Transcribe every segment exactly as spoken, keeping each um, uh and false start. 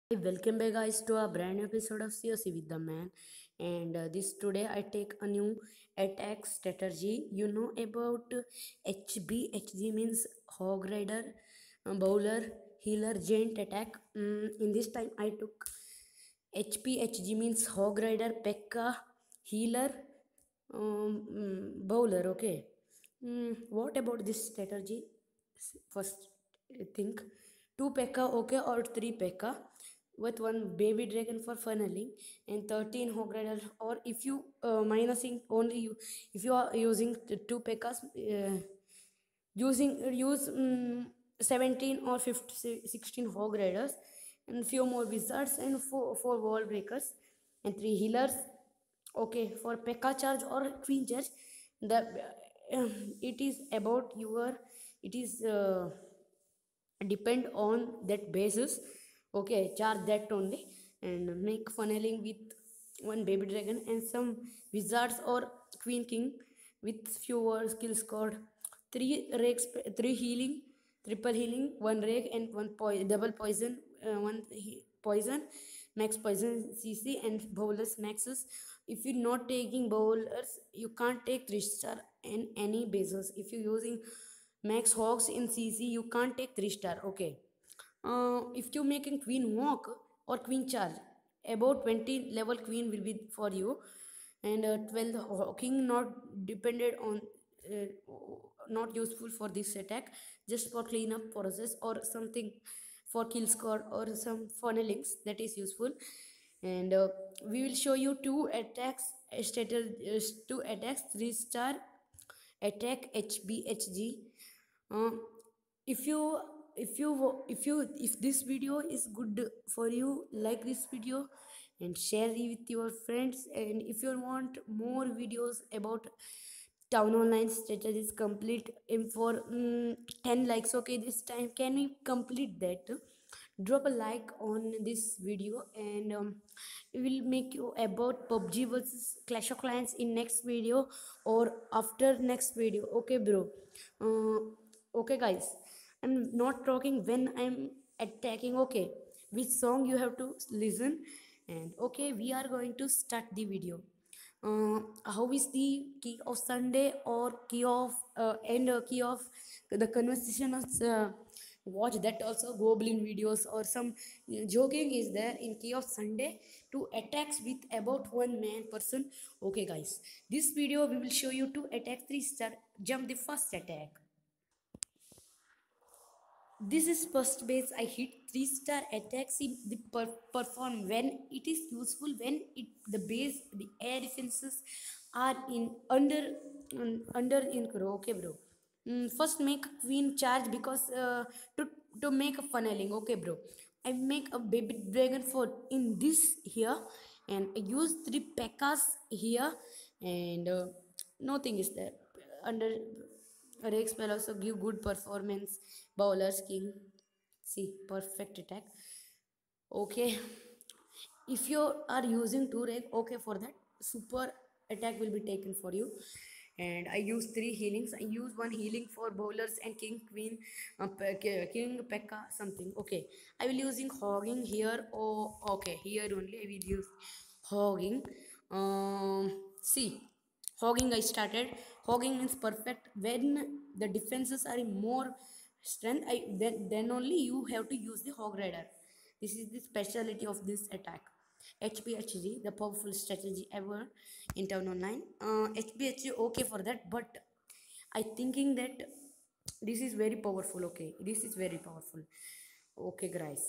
Hey, welcome back guys to a brand new episode of C O C with the man. And uh, this today I take a new attack strategy. You know about uh, H B. H G means hog rider, uh, bowler, healer, giant attack. Mm, in this time I took H P. H G means hog rider, Pekka, healer, um, mm, bowler. Okay. Mm, what about this strategy? S- First, I think two Pekka, okay, or three Pekka with one baby dragon for funneling and thirteen hog riders. Or if you uh, minusing only you, if you are using the two Pekkas, uh, using use um, seventeen or fifteen, sixteen hog riders and few more wizards and four, four wall breakers and three healers. Okay, for Pekka charge or queen charge, the uh, it is about your it is uh, depend on that basis. Okay, charge that only and make funneling with one baby dragon and some wizards or queen king with fewer skills called three rakes, three healing, triple healing, one rake and one po- double poison, uh, one he- poison, max poison cc and bowlers maxes. If you're not taking bowlers, you can't take three star in any basis. If you're using max hogs in cc, you can't take three star. Okay, uh, if you're making queen walk or queen charge, about twenty level queen will be for you and uh, twelve hawking not depended on, uh, not useful for this attack, just for cleanup process or something, for kill score or some funnelings that is useful. And uh, we will show you two attacks, uh, stated, uh, two attacks, three star attack hbhg. uh, if you if you if you if this video is good for you, like this video and share it with your friends. And if you want more videos about town online strategies, complete in for mm, ten likes. Okay, this time can we complete that? Drop a like on this video and um, we will make you about PUBG versus Clash of Clans in next video or after next video. Okay bro, uh, okay guys, I'm not talking when I'm attacking. Okay, which song you have to listen. And okay, we are going to start the video. uh, how is the key of Sunday or key of uh, and uh, key of the conversation of uh, watch that also goblin videos or some uh, joking is there in key of Sunday to attacks with about one man person. Okay guys, this video we will show you to attack three star, jump the first attack. This is first base. I hit three star attacks in the per- perform when it is useful, when it the base the air defenses are in under um, under in row. Okay bro. Mm, first make queen charge because uh, to to make a funneling. Okay bro, I make a baby dragon for in this here and I use three pekkas here and uh, nothing is there under. Rex will also give good performance. Bowlers king. See, perfect attack. Okay. If you are using two reg, okay, for that super attack will be taken for you. And I use three healings. I use one healing for bowlers and king, queen, uh, king, pekka, something. Okay, I will using hogging here. Oh, okay, here only I will use hogging. Um, see, hogging I started. Hogging means perfect when the defenses are in more strength. I then then only you have to use the hog rider. This is the speciality of this attack. H P H G, the powerful strategy ever in Town Online. Uh, H P H G okay for that, but I thinking that this is very powerful. Okay, this is very powerful. Okay, guys.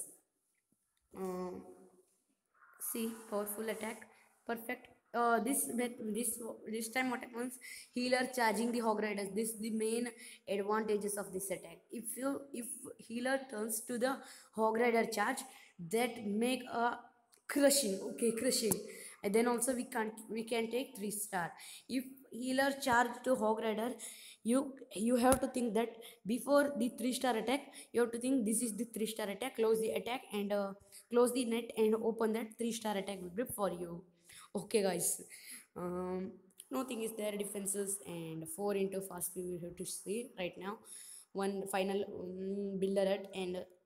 Uh, See, powerful attack, perfect. Uh, this this this time what happens? Healer charging the hog riders. This is the main advantages of this attack. If you if healer turns to the hog rider charge, that make a crushing. Okay, crushing. And then also we can't we can take three star. If healer charge to hog rider, you you have to think that before the three star attack, you have to think this is the three star attack. Close the attack and uh, close the net and open that three star attack will be for you. Okay guys, um, nothing is there defenses and four into fast we have to see right now. One final um, builder at and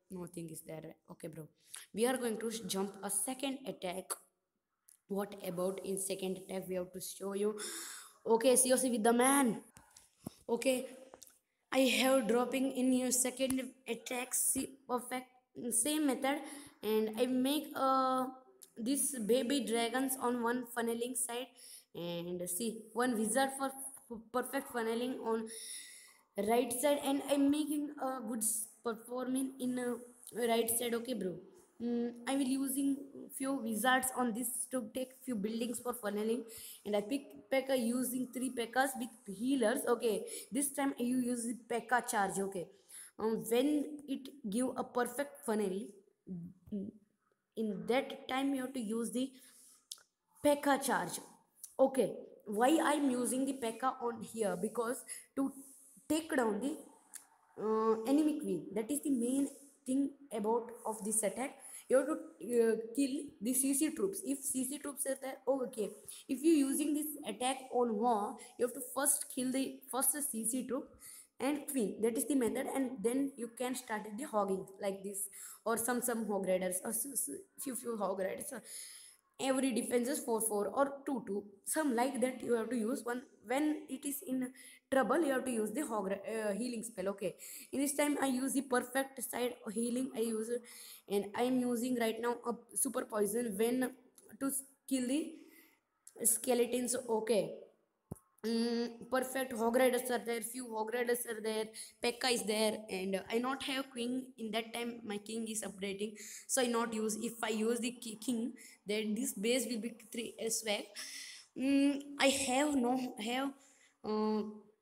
Nothing is there. Okay, bro. We are going to jump a second attack. What about in second attack? We have to show you. Okay, C O C with the man. Okay, I have dropping in your second attack perfect same method, and I make uh this baby dragons on one funneling side, and see one wizard for perfect funneling on right side, and I'm making a good performing in uh, right side. Okay, bro. mm, I will using few wizards on this to take few buildings for funneling, and I pick P.E.K.K.A using three P.E.K.K.As with healers. Okay, this time you use the P.E.K.K.A charge. Okay, um, when it give a perfect funnel, mm, in that time you have to use the P.E.K.K.A charge. Okay, why I'm using the P.E.K.K.A on here? Because to take down the uh, enemy queen, that is the main thing about of this attack. You have to uh, kill the CC troops. If CC troops are there, oh, okay, if you using this attack on war, you have to first kill the first CC troop and queen. That is the method, and then you can start the hogging like this, or some some hog riders, or s- s- few few hog riders. Every defense is four four or two two, some like that. You have to use one when it is in trouble. You have to use the hog uh, healing spell. Okay, in this time I use the perfect side healing. I use it, and I am using right now a super poison when to kill the skeletons. Okay, mm, perfect hog riders are there, few hog riders are there, P.E.K.K.A is there, and I not have king in that time. My king is updating, so I not use. If I use the king, then this base will be three uh, swag. mm, I have no have uh,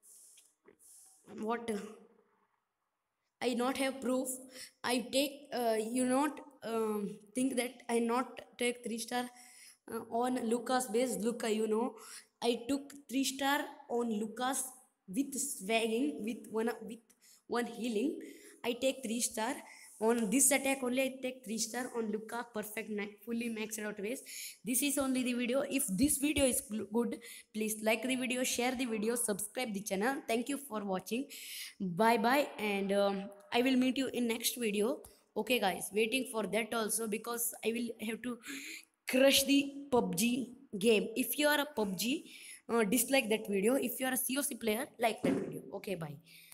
what I not have proof. I take uh, you not um, think that I not take three star uh, on Lucas base. Luca, you know, I took three star on Lucas with swagging with one with one healing. I take three star on this attack only. I take three star on Luca perfect fully maxed out base. This is only the video. If this video is good, please like the video, share the video, subscribe the channel. Thank you for watching. Bye bye, and um, I will meet you in next video. Okay, guys, waiting for that also, because I will have to crush the P U B G game. If you are a P U B G, uh, dislike that video. If you are a C O C player, like that video. Okay, bye.